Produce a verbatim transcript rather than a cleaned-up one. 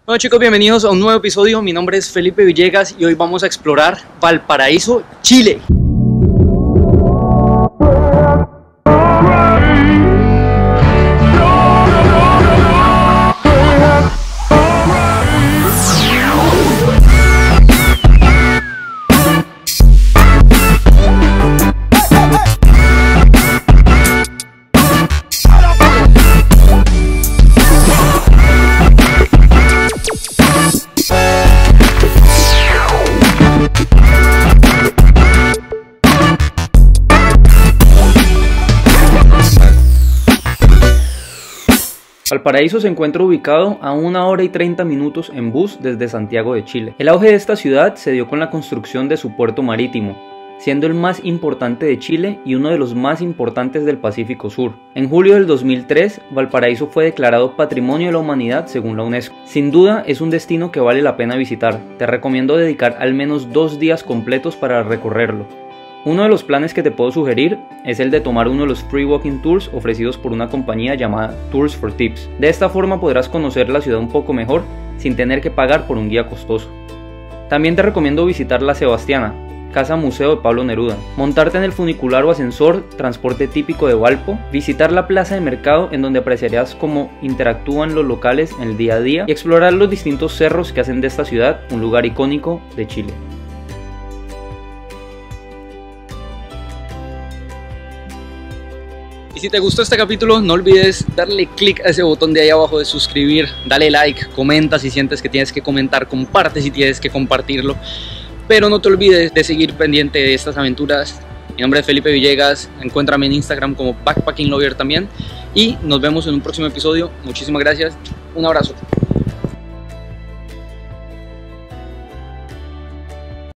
Bueno chicos, bienvenidos a un nuevo episodio. Mi nombre es Felipe Villegas y hoy vamos a explorar Valparaíso, Chile. Valparaíso se encuentra ubicado a una hora y treinta minutos en bus desde Santiago de Chile. El auge de esta ciudad se dio con la construcción de su puerto marítimo, siendo el más importante de Chile y uno de los más importantes del Pacífico Sur. En julio del dos mil tres, Valparaíso fue declarado Patrimonio de la Humanidad según la UNESCO. Sin duda es un destino que vale la pena visitar. Te recomiendo dedicar al menos dos días completos para recorrerlo. Uno de los planes que te puedo sugerir es el de tomar uno de los free walking tours ofrecidos por una compañía llamada Tours for Tips. De esta forma podrás conocer la ciudad un poco mejor sin tener que pagar por un guía costoso. También te recomiendo visitar La Sebastiana, casa museo de Pablo Neruda, montarte en el funicular o ascensor, transporte típico de Valpo, visitar la plaza de mercado en donde apreciarás cómo interactúan los locales en el día a día y explorar los distintos cerros que hacen de esta ciudad un lugar icónico de Chile. Y si te gustó este capítulo, no olvides darle click a ese botón de ahí abajo de suscribir, dale like, comenta si sientes que tienes que comentar, comparte si tienes que compartirlo. Pero no te olvides de seguir pendiente de estas aventuras. Mi nombre es Felipe Villegas, encuéntrame en Instagram como Backpacking Lover también. Y nos vemos en un próximo episodio. Muchísimas gracias, un abrazo.